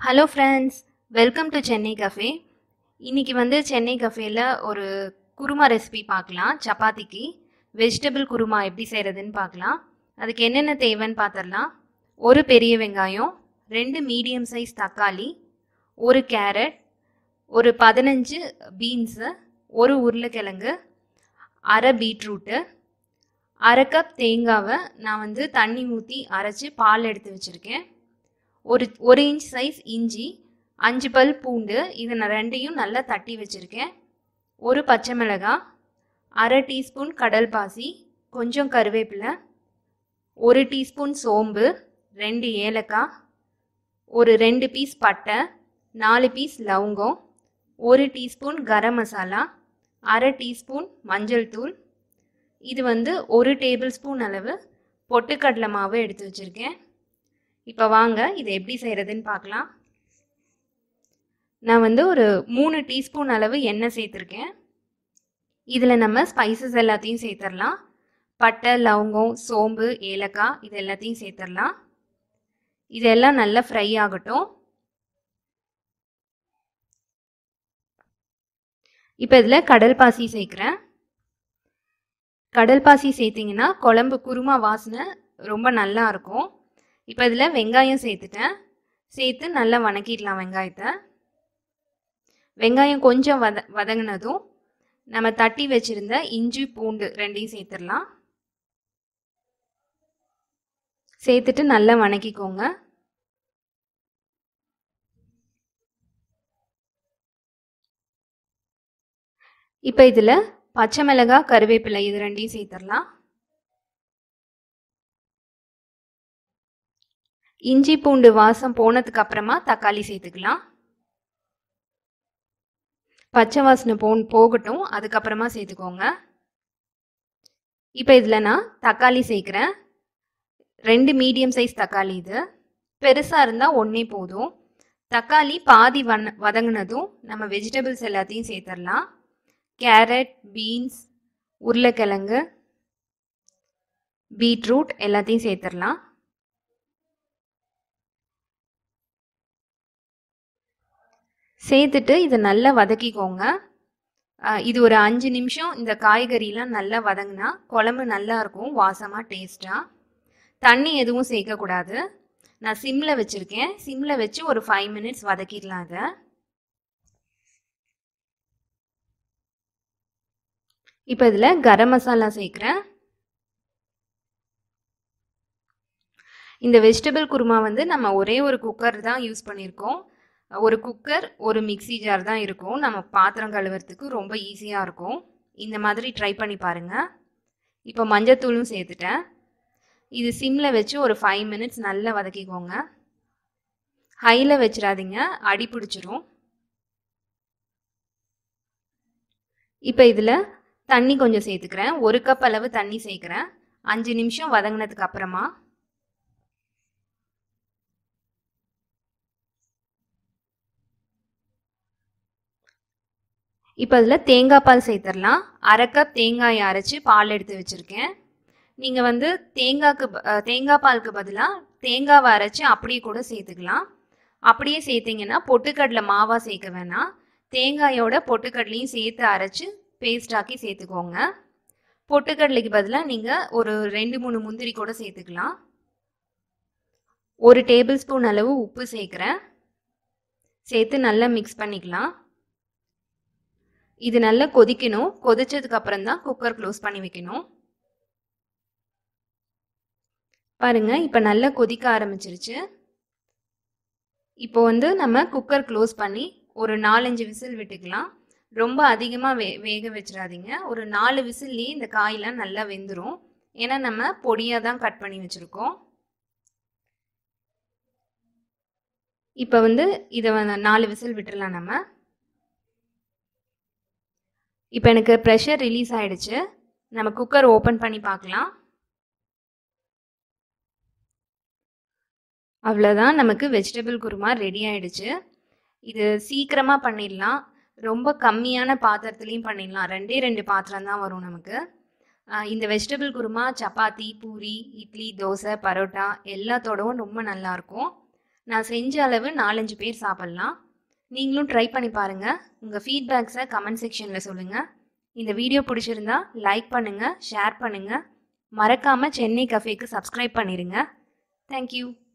Hello friends, welcome to Chennai cafe. இன்னைக்கு சென்னை கஃபேல ஒரு kurma recipe பார்க்கலாம். சப்பாத்திக்கு வெஜிடபிள் குருமா எப்படி செய்கிறதுன்னு பார்க்கலாம். அதுக்கு என்னென்ன தேவைன்னு பார்த்துடலாம். ஒரு பெரிய வெங்காயம், 2 மீடியம் சைஸ் தக்காளி, ஒரு கேரட், ஒரு 15 பீன்ஸு, ஒரு உருளைக்கிழங்கு, அரை பீட்ரூட்டு, அரை கப் தேங்காவை நான் தண்ணி ஊற்றி அரைச்சி பால் எடுத்து வச்சுருக்கேன். ஒரு இன்ச் சைஸ் இஞ்சி, 5 பல் பூண்டு, இதை நான் ரெண்டையும் நல்லா தட்டி வச்சுருக்கேன். ஒரு பச்சை மிளகாய், அரை டீஸ்பூன் கடல் பாசி, கொஞ்சம் கருவேப்பிலை, 1 டீஸ்பூன் சோம்பு, 2 ஏலக்காய், ஒரு 2 பீஸ் பட்டை, 4 பீஸ் லவங்கம், 1 டீஸ்பூன் கரம் மசாலா, அரை டீஸ்பூன் மஞ்சள் தூள். இது 1 டேபிள் ஸ்பூன் அளவு பொட்டுக்கடலை மாவு எடுத்து வச்சுருக்கேன். இப்போ வாங்க இதை எப்படி செய்கிறதுன்னு பார்க்கலாம். நான் ஒரு 3 டீஸ்பூன் அளவு எண்ணெய் சேர்த்துருக்கேன். இதில் நம்ம ஸ்பைசஸ் எல்லாத்தையும் சேர்த்துடலாம். பட்டை, லவங்கம், சோம்பு, ஏலக்காய் இது எல்லாத்தையும் சேர்த்துடலாம். இதெல்லாம் நல்லா ஃப்ரை ஆகட்டும். இப்போ இதில் கடல் பாசி சேர்க்குறேன். கடல் பாசி சேர்த்திங்கன்னா குழம்பு குருமா வாசனை ரொம்ப நல்லா இருக்கும். இப்போ இதில் வெங்காயம் சேர்த்துட்டேன். சேர்த்து நல்லா வதக்கிடலாம் வெங்காயத்தை. வெங்காயம் கொஞ்சம் வதங்கினதும் நம்ம தட்டி வச்சுருந்த இஞ்சி பூண்டு ரெண்டையும் சேர்த்துடலாம். சேர்த்துட்டு நல்லா வதக்கிக்கோங்க. இப்போ இதில் பச்சை மிளகாய், கருவேப்பிலை இது ரெண்டையும் சேர்த்துடலாம். இஞ்சி பூண்டு வாசம் போனதுக்கு அப்புறமா தக்காளி சேர்த்துக்கலாம். பச்சை வாசனை போகட்டும், அதுக்கப்புறமா சேர்த்துக்கோங்க. இப்போ இதில் நான் தக்காளி சேர்க்குறேன். 2 மீடியம் சைஸ் தக்காளி, இது பெருசாக இருந்தால் ஒன்றே போதும். தக்காளி பாதி வதங்கினதும் நம்ம வெஜிடபிள்ஸ் எல்லாத்தையும் சேர்த்துடலாம். கேரட், பீன்ஸ், உருளைக்கிழங்கு, பீட்ரூட் எல்லாத்தையும் சேர்த்துடலாம். சேர்த்துட்டு இதை நல்லா வதக்கிக்கோங்க. இது ஒரு 5 நிமிஷம் இந்த காய்கறிலாம் நல்லா வதங்கினா குழம்பு நல்லா இருக்கும், வாசமாக டேஸ்ட்டாக. தண்ணி எதுவும் சேர்க்கக்கூடாது. நான் சிம்மில் வச்சுருக்கேன். சிம்மில் வச்சு ஒரு 5 மினிட்ஸ் வதக்கிடலாம். அதை இப்போ இதில் கரம் மசாலா சேர்க்குறேன். இந்த வெஜிடபிள் குருமா நம்ம ஒரே ஒரு குக்கர் தான் யூஸ் பண்ணியிருக்கோம். ஒரு குக்கர், ஒரு மிக்சி ஜார் தான் இருக்கும். நம்ம பாத்திரம் கழுவுறதுக்கு ரொம்ப ஈஸியாக இருக்கும். இந்த மாதிரி ட்ரை பண்ணி பாருங்கள். இப்போ மஞ்சத்தூளும் சேர்த்துட்டேன். இது சிம்மில் வச்சு ஒரு 5 மினிட்ஸ் நல்லா வதக்கிக்கோங்க. ஹையில் வச்சிடாதீங்க, அடி பிடிச்சிரும். இப்போ இதில் தண்ணி கொஞ்சம் சேர்த்துக்கிறேன். 1 கப் அளவு தண்ணி சேர்க்குறேன். 5 நிமிஷம் வதங்கினதுக்கு அப்புறமா இப்போ அதில் தேங்காய் பால் சேர்த்துடலாம். அரை கப் தேங்காயை அரைச்சி பால் எடுத்து வச்சுருக்கேன். நீங்கள் தேங்காய் பாலுக்கு பதிலாக தேங்காவை அரைச்சி அப்படியே கூட சேர்த்துக்கலாம். அப்படியே சேர்த்திங்கன்னா பொட்டுக்கடலை மாவாக சேர்க்க வேணாம். தேங்காயோட பொட்டுக்கடலையும் சேர்த்து அரைச்சி பேஸ்டாக்கி சேர்த்துக்கோங்க. பொட்டுக்கடலைக்கு பதிலாக நீங்கள் ஒரு 2-3 முந்திரி கூட சேர்த்துக்கலாம். 1 டேபிள் ஸ்பூன் அளவு உப்பு சேர்க்குறேன். சேர்த்து நல்லா மிக்ஸ் பண்ணிக்கலாம். இது நல்லா கொதிக்கணும். கொதிச்சதுக்கு அப்புறம் தான் குக்கர் க்ளோஸ் பண்ணி வைக்கணும். பாருங்க, இப்போ நல்லா கொதிக்க ஆரம்பிச்சிருச்சு. இப்போ நம்ம குக்கர் க்ளோஸ் பண்ணி ஒரு 4-5 விசில் விட்டுக்கலாம். ரொம்ப அதிகமாக வேக வச்சிடாதீங்க. ஒரு 4 விசில்லேயே இந்த காயெல்லாம் நல்லா வெந்துடும். ஏன்னா நம்ம பொடியாக தான் கட் பண்ணி வச்சுருக்கோம். இப்போ இதை 4 விசில் விட்டுடலாம் நம்ம. இப்போ எனக்கு ப்ரெஷர் ரிலீஸ் ஆகிடுச்சு. நம்ம குக்கர் ஓப்பன் பண்ணி பார்க்கலாம். அவ்வளோதான், நமக்கு வெஜிடபிள் குருமா ரெடி ஆகிடுச்சு. இது சீக்கிரமாக பண்ணிடலாம். ரொம்ப கம்மியான பாத்திரத்துலேயும் பண்ணிடலாம். 2 பாத்திரம் தான் வரும் நமக்கு. இந்த வெஜிடபிள் குருமா சப்பாத்தி, பூரி, இட்லி, தோசை, பரோட்டா எல்லாத்தோடவும் ரொம்ப நல்லாயிருக்கும். நான் செஞ்ச அளவு 4-5 பேர் சாப்பிட்லாம். நீங்களும் ட்ரை பண்ணி பாருங்கள். உங்கள் ஃபீட்பேக்ஸை கமெண்ட் செக்ஷனில் சொல்லுங்கள். இந்த வீடியோ பிடிச்சிருந்தா லைக் பண்ணுங்கள், ஷேர் பண்ணுங்கள். மறக்காமல் சென்னை கஃபேக்கு சப்ஸ்கிரைப் பண்ணிடுங்க. தேங்க்யூ.